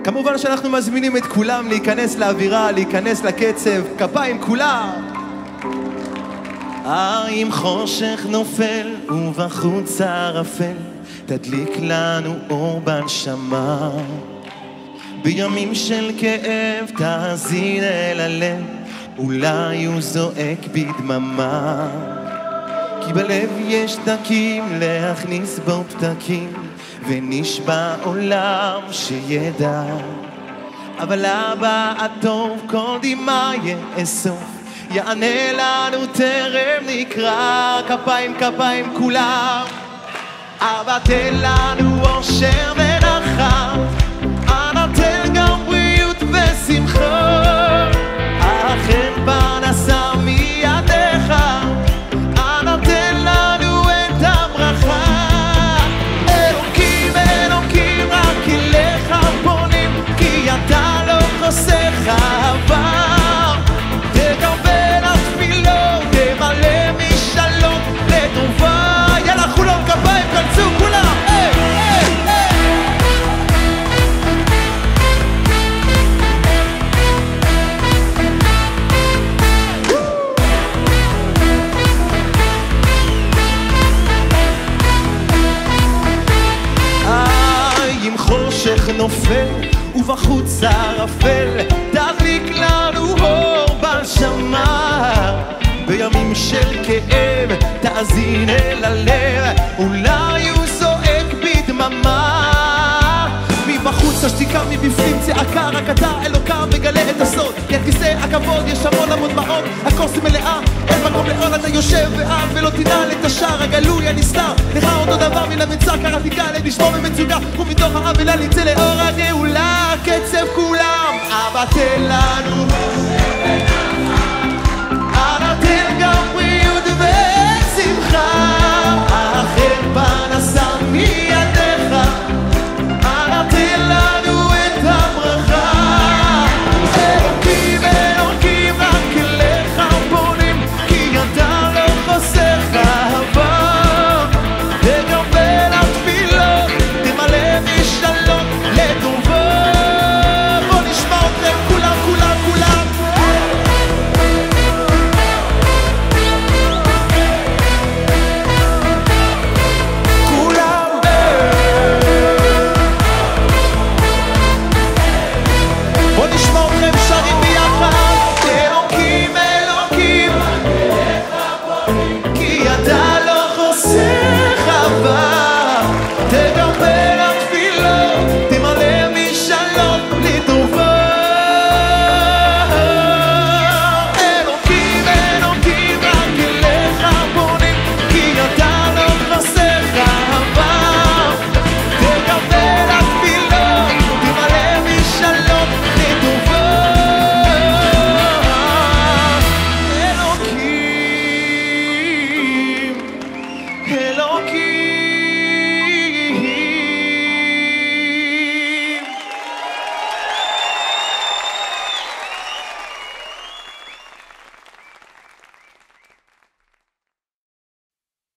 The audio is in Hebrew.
כמובן שאנחנו מזמינים את כולם להיכנס לאווירה, להיכנס לקצב, כפיים כולם. אם חושך נופל ובחוץ ערפל, תדליק לנו אור בנשמה. בימים של כאב תאזין אל הלב, אולי הוא זועק בדממה. כי בלב יש דקים להכניס בו פתקים, ונשבע עולם שידע. אבל אבא הטוב כל דמעה יאסוף, יענה לנו טרם נקרא. כפיים כפיים כולם. אבא תן לנו אושר ונחת, אנא תן גם בריאות ושמחה. אכן פרנסה מידיך, אנא תן לנו את הברכה. אלוקים אלוקים רק אליך פונים, כי אתה לא חוסך אהבה. תקבל התפילות, תמלא משאלות לטובה. יאללה חולון כפיים כנסו כולם. אם חושך נופל ובחוץ ערפל, תדליק לנו אור בנשמה. בימים של כאב תאזין אל הלב, אולי הוא זועק בדממה. מבחוץ השתיקה, מבפנים צעקה, רק אתה אלוקה מגלה את הסוד. כי על כיסא הכבוד יש המון המון דמעות, הכוס מלאה, אין מקום לאור. אתה יושב ועם ולא תנעל את השער הגלוי הנסתר. לך אותו דבר מן המצר, קראתי כאלה לשמור במצוקה, ומתוך האבלה נצא לאור הגאולה. קצב כולם, אבא תן לה